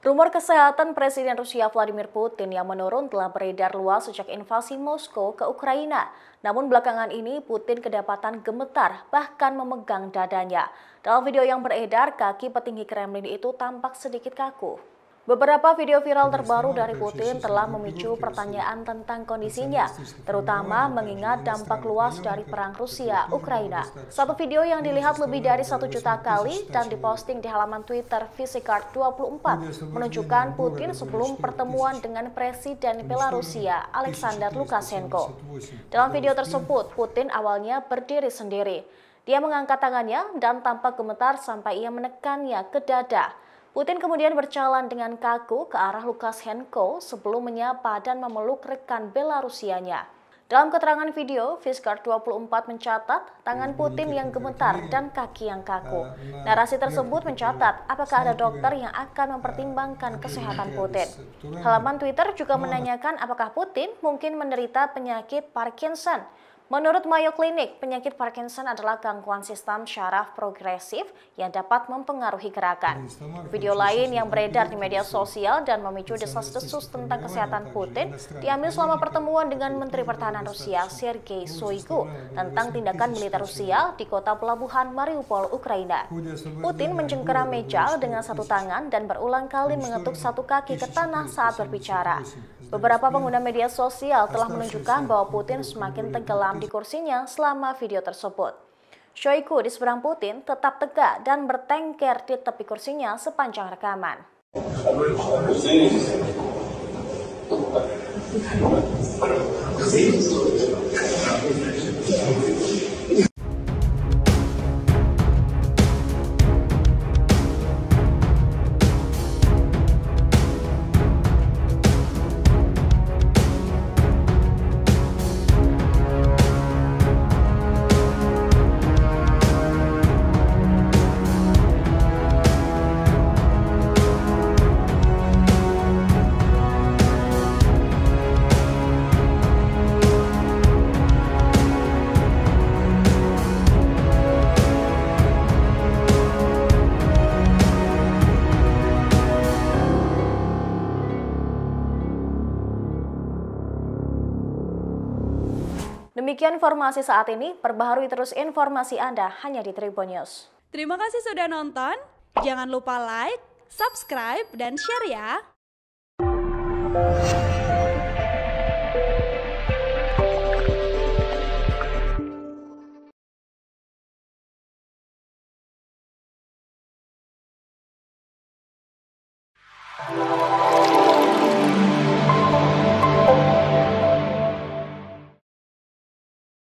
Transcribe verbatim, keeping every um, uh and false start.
Rumor kesehatan Presiden Rusia Vladimir Putin yang menurun telah beredar luas sejak invasi Moskow ke Ukraina. Namun belakangan ini Putin kedapatan gemetar, bahkan memegang dadanya. Dalam video yang beredar, kaki petinggi Kremlin itu tampak sedikit kaku. Beberapa video viral terbaru dari Putin telah memicu pertanyaan tentang kondisinya, terutama mengingat dampak luas dari perang Rusia-Ukraina. Satu video yang dilihat lebih dari satu juta kali dan diposting di halaman Twitter Visegrad dua puluh empat menunjukkan Putin sebelum pertemuan dengan Presiden Belarusia Alexander Lukashenko. Dalam video tersebut, Putin awalnya berdiri sendiri. Dia mengangkat tangannya dan tampak gemetar sampai ia menekannya ke dada. Putin kemudian berjalan dengan kaku ke arah Lukashenko sebelum menyapa dan memeluk rekan Belarusianya. Dalam keterangan video, Visegrad dua puluh empat mencatat tangan Putin yang gemetar dan kaki yang kaku. Narasi tersebut mencatat apakah ada dokter yang akan mempertimbangkan kesehatan Putin. Halaman Twitter juga menanyakan apakah Putin mungkin menderita penyakit Parkinson. Menurut Mayo Clinic, penyakit Parkinson adalah gangguan sistem syaraf progresif yang dapat mempengaruhi gerakan. Video lain yang beredar di media sosial dan memicu desas-desus tentang kesehatan Putin diambil selama pertemuan dengan Menteri Pertahanan Rusia Sergei Shoigu tentang tindakan militer Rusia di kota pelabuhan Mariupol, Ukraina. Putin mencengkeram meja dengan satu tangan dan berulang kali mengetuk satu kaki ke tanah saat berbicara. Beberapa pengguna media sosial telah menunjukkan bahwa Putin semakin tenggelam di kursinya selama video tersebut. Shoigu di seberang Putin tetap tegak dan bertengker di tepi kursinya sepanjang rekaman. Demikian informasi saat ini, perbaharui terus informasi Anda hanya di Tribun News. Terima kasih sudah nonton, jangan lupa like, subscribe, dan share ya!